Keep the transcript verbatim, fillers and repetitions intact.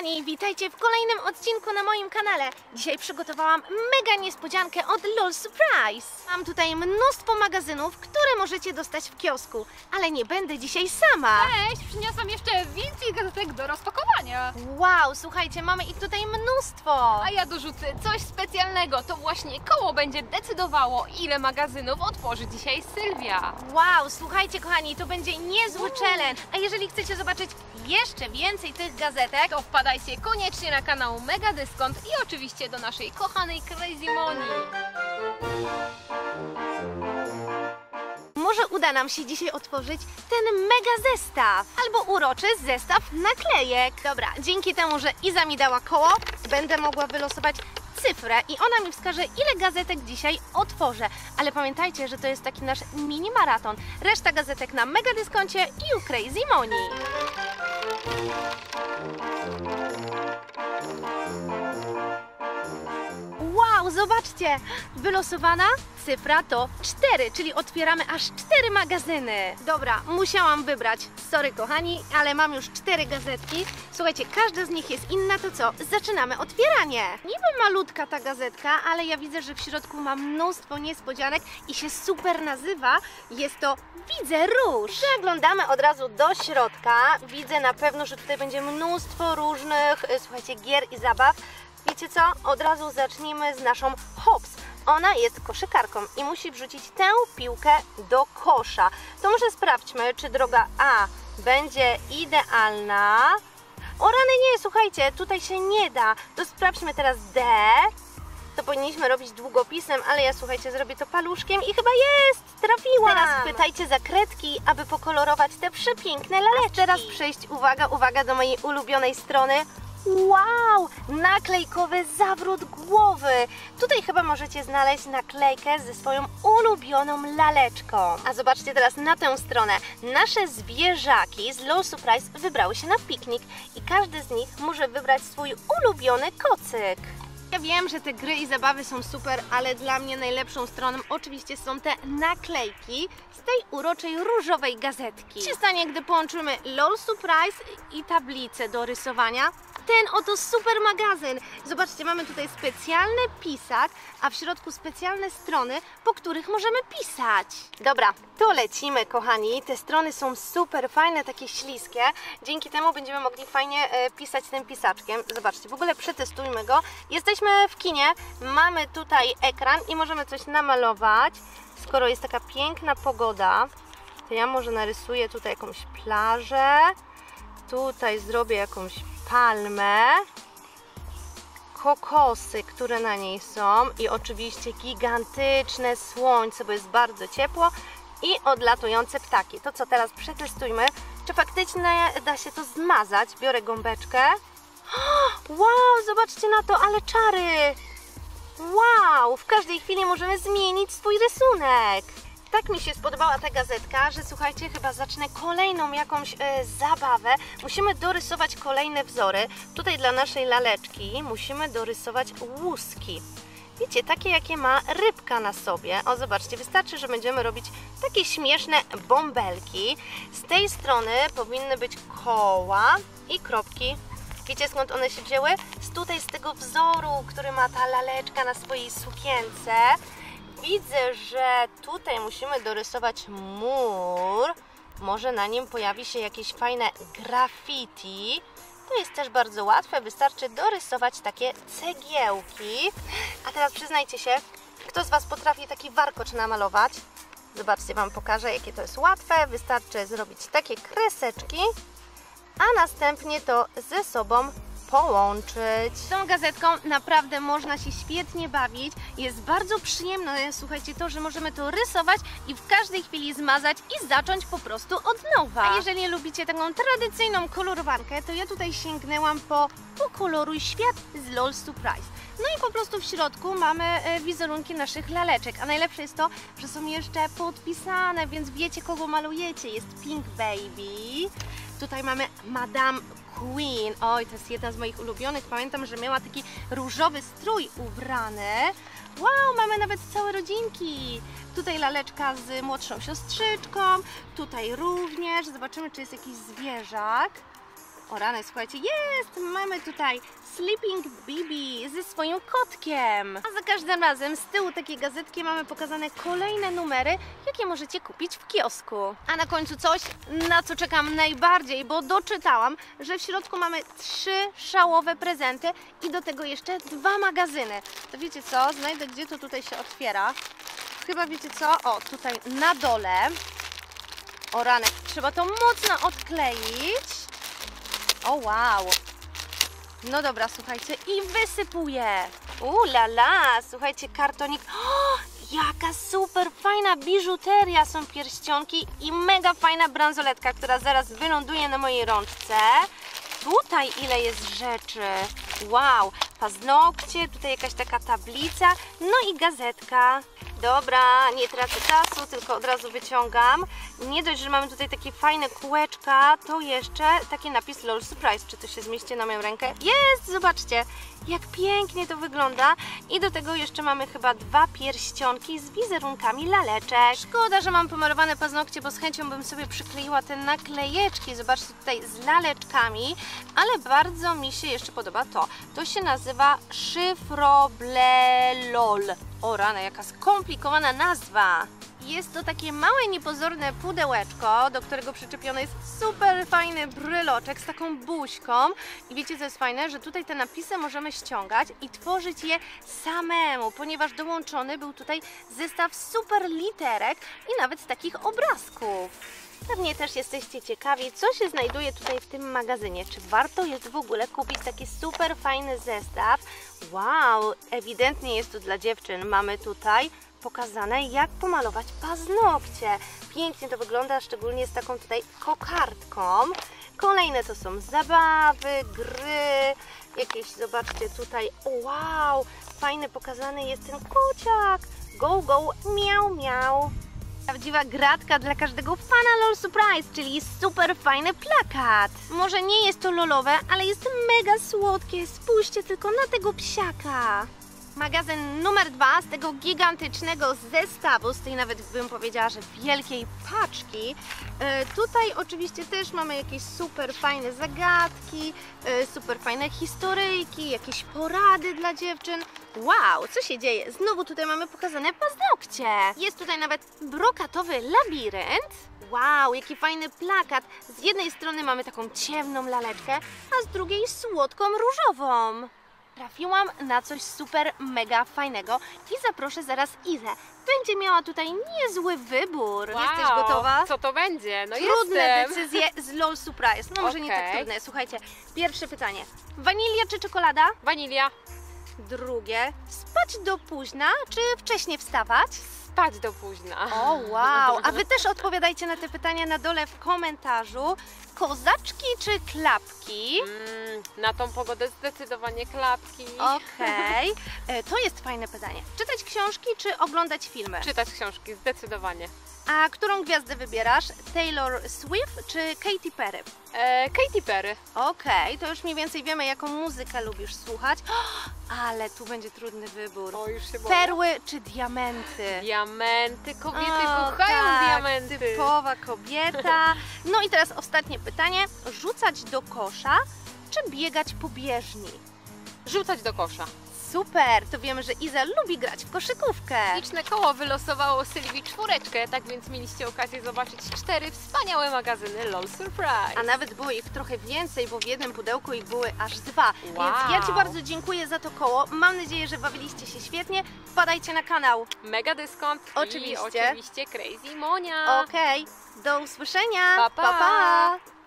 kochani, witajcie w kolejnym odcinku na moim kanale. Dzisiaj przygotowałam mega niespodziankę od LOL Surprise. Mam tutaj mnóstwo magazynów, które możecie dostać w kiosku, ale nie będę dzisiaj sama. Cześć, przyniosłam jeszcze więcej gazetek do rozpakowania. Wow, słuchajcie, mamy ich tutaj mnóstwo. A ja dorzucę coś specjalnego, to właśnie koło będzie decydowało, ile magazynów otworzy dzisiaj Sylwia. Wow, słuchajcie kochani, to będzie niezły challenge. A jeżeli chcecie zobaczyć jeszcze więcej tych gazetek, To wpadajcie koniecznie na kanał Mega Dyskont i oczywiście do naszej kochanej Crazy Moni. może uda nam się dzisiaj otworzyć ten mega zestaw albo uroczy zestaw naklejek. Dobra, dzięki temu, że Iza mi dała koło, będę mogła wylosować cyfrę i ona mi wskaże, ile gazetek dzisiaj otworzę. Ale pamiętajcie, że to jest taki nasz mini maraton. Reszta gazetek na Mega Dyskoncie i u Crazy Moni. Wow, zobaczcie! Wylosowana cyfra to cztery, czyli otwieramy aż cztery magazyny. Dobra, musiałam wybrać. Sorry kochani, ale mam już cztery gazetki. Słuchajcie, każda z nich jest inna, to co? Zaczynamy otwieranie. Niby malutka ta gazetka, ale ja widzę, że w środku ma mnóstwo niespodzianek i się super nazywa. Jest to Widzę róż. Przeglądamy od razu do środka. Widzę na pewno, że tutaj będzie mnóstwo różnych, słuchajcie, gier i zabaw. Wiecie co? Od razu zacznijmy z naszą Hops. Ona jest koszykarką i musi wrzucić tę piłkę do kosza. To może sprawdźmy, czy droga A będzie idealna. O rany nie, słuchajcie, tutaj się nie da. To sprawdźmy teraz D. To powinniśmy robić długopisem, ale ja, słuchajcie, zrobię to paluszkiem i chyba jest! Trafiłam! Teraz pytajcie za kredki, aby pokolorować te przepiękne laleczki. Teraz przejść, uwaga, uwaga, do mojej ulubionej strony. Wow! Naklejkowy zawrót głowy! Tutaj chyba możecie znaleźć naklejkę ze swoją ulubioną laleczką. A zobaczcie teraz na tę stronę. Nasze zwierzaki z LOL Surprise wybrały się na piknik i każdy z nich może wybrać swój ulubiony kocyk. Ja wiem, że te gry i zabawy są super, ale dla mnie najlepszą stroną oczywiście są te naklejki z tej uroczej różowej gazetki. Co się stanie, gdy połączymy LOL Surprise i tablicę do rysowania? Ten oto super magazyn. Zobaczcie, mamy tutaj specjalny pisak, a w środku specjalne strony, po których możemy pisać. Dobra, to lecimy, kochani. Te strony są super fajne, takie śliskie. Dzięki temu będziemy mogli fajnie e, pisać tym pisaczkiem. Zobaczcie, w ogóle przetestujmy go. Jesteśmy w kinie, mamy tutaj ekran i możemy coś namalować. Skoro jest taka piękna pogoda, to ja może narysuję tutaj jakąś plażę. Tutaj zrobię jakąś palmę, kokosy, które na niej są i oczywiście gigantyczne słońce, bo jest bardzo ciepło i odlatujące ptaki. To co, teraz przetestujmy, czy faktycznie da się to zmazać. Biorę gąbeczkę. Wow, zobaczcie na to, ale czary! Wow, w każdej chwili możemy zmienić swój rysunek. Tak mi się spodobała ta gazetka, że słuchajcie, chyba zacznę kolejną jakąś e, zabawę. Musimy dorysować kolejne wzory. Tutaj dla naszej laleczki musimy dorysować łuski. Wiecie, takie jakie ma rybka na sobie. O, zobaczcie, wystarczy, że będziemy robić takie śmieszne bąbelki. Z tej strony powinny być koła i kropki. Wiecie, skąd one się wzięły? Z tutaj, z tego wzoru, który ma ta laleczka na swojej sukience. Widzę, że tutaj musimy dorysować mur. Może na nim pojawi się jakieś fajne graffiti. To jest też bardzo łatwe, wystarczy dorysować takie cegiełki. A teraz przyznajcie się, kto z Was potrafi taki warkocz namalować? Zobaczcie, Wam pokażę, jakie to jest łatwe. Wystarczy zrobić takie kreseczki, a następnie to ze sobą połączyć. Z tą gazetką naprawdę można się świetnie bawić. Jest bardzo przyjemne, słuchajcie, to, że możemy to rysować i w każdej chwili zmazać i zacząć po prostu od nowa. A jeżeli lubicie taką tradycyjną kolorowankę, to ja tutaj sięgnęłam po Pokoloruj świat z LOL Surprise. No i po prostu w środku mamy wizerunki naszych laleczek, a najlepsze jest to, że są jeszcze podpisane, więc wiecie, kogo malujecie. Jest Pink Baby, tutaj mamy Madame Queen. Oj, to jest jedna z moich ulubionych. Pamiętam, że miała taki różowy strój ubrany. Wow, mamy nawet całe rodzinki. Tutaj laleczka z młodszą siostrzyczką. Tutaj również. Zobaczymy, czy jest jakiś zwierzak. O rany, słuchajcie, jest! Mamy tutaj Sleeping Bibi ze swoim kotkiem. A za każdym razem z tyłu takiej gazetki mamy pokazane kolejne numery, jakie możecie kupić w kiosku. A na końcu coś, na co czekam najbardziej, bo doczytałam, że w środku mamy trzy szałowe prezenty i do tego jeszcze dwa magazyny. To wiecie co? Znajdę, gdzie to tutaj się otwiera. Chyba wiecie co? O, tutaj na dole. O rany, trzeba to mocno odkleić. O wow. No dobra, słuchajcie, i wysypuję. U la la, słuchajcie, kartonik. O, jaka super fajna biżuteria, są pierścionki i mega fajna bransoletka, która zaraz wyląduje na mojej rączce. Tutaj ile jest rzeczy. Wow, paznokcie, tutaj jakaś taka tablica, no i gazetka. Dobra, nie tracę czasu, tylko od razu wyciągam. Nie dość, że mamy tutaj takie fajne kółeczka, to jeszcze taki napis LOL Surprise. Czy to się zmieści na moją rękę? Jest, zobaczcie, jak pięknie to wygląda. I do tego jeszcze mamy chyba dwa pierścionki z wizerunkami laleczek. Szkoda, że mam pomalowane paznokcie, bo z chęcią bym sobie przykleiła te naklejeczki. Zobaczcie, tutaj z laleczkami, ale bardzo mi się jeszcze podoba to. To się nazywa Szyfroblelol. O rany, jaka skomplikowana nazwa. Jest to takie małe, niepozorne pudełeczko, do którego przyczepiony jest super fajny bryloczek z taką buźką. I wiecie, co jest fajne? Że tutaj te napisy możemy ściągać i tworzyć je samemu, ponieważ dołączony był tutaj zestaw super literek i nawet takich obrazków. Pewnie też jesteście ciekawi, co się znajduje tutaj w tym magazynie. Czy warto jest w ogóle kupić taki super fajny zestaw? Wow, ewidentnie jest to dla dziewczyn. Mamy tutaj pokazane, jak pomalować paznokcie. Pięknie to wygląda, szczególnie z taką tutaj kokardką. Kolejne to są zabawy, gry, jakieś, zobaczcie tutaj, wow, fajny pokazany jest ten kociak. Go, go, miau, miau. Prawdziwa gratka dla każdego fana LOL Surprise, czyli super fajny plakat. Może nie jest to lolowe, ale jest mega słodkie. Spójrzcie tylko na tego psiaka. Magazyn numer dwa z tego gigantycznego zestawu, z tej nawet bym powiedziała, że wielkiej paczki. E, tutaj oczywiście też mamy jakieś super fajne zagadki, e, super fajne historyjki, jakieś porady dla dziewczyn. Wow, co się dzieje? Znowu tutaj mamy pokazane paznokcie. Jest tutaj nawet brokatowy labirynt. Wow, jaki fajny plakat. Z jednej strony mamy taką ciemną laleczkę, a z drugiej słodką różową. Trafiłam na coś super mega fajnego i zaproszę zaraz Izę. Będzie miała tutaj niezły wybór. Wow, Jesteś gotowa? Co to będzie? No Trudne jestem. decyzje z LOL Surprise. No może nie tak Okej. trudne. Słuchajcie, pierwsze pytanie. Wanilia czy czekolada? Wanilia. Drugie. Spać do późna czy wcześnie wstawać? Spać do późna. O wow, a Wy też odpowiadajcie na te pytania na dole w komentarzu. Kozaczki czy klapki? Mm, na tą pogodę zdecydowanie klapki. Okej, e, to jest fajne pytanie. Czytać książki czy oglądać filmy? Czytać książki, zdecydowanie. A którą gwiazdę wybierasz? Taylor Swift czy Katy Perry? E, Katy Perry. Okej, to już mniej więcej wiemy, jaką muzykę lubisz słuchać. Ale tu będzie trudny wybór. O, już się boję. Perły czy diamenty? Diamenty, kobiety O, kochają tak, diamenty. typowa kobieta. No i teraz ostatnie pytanie. Rzucać do kosza czy biegać po bieżni? Rzucać do kosza. Super, to wiemy, że Iza lubi grać w koszykówkę. Liczne koło wylosowało Sylwii czwóreczkę, tak więc mieliście okazję zobaczyć cztery wspaniałe magazyny LOL Surprise. A nawet było ich trochę więcej, bo w jednym pudełku ich były aż dwa. Wow. Więc ja Ci bardzo dziękuję za to koło. Mam nadzieję, że bawiliście się świetnie. Wpadajcie na kanał. Mega dyskont Oczywiście. i oczywiście Crazy Monia. Okej, do usłyszenia. Pa, pa. Pa, pa.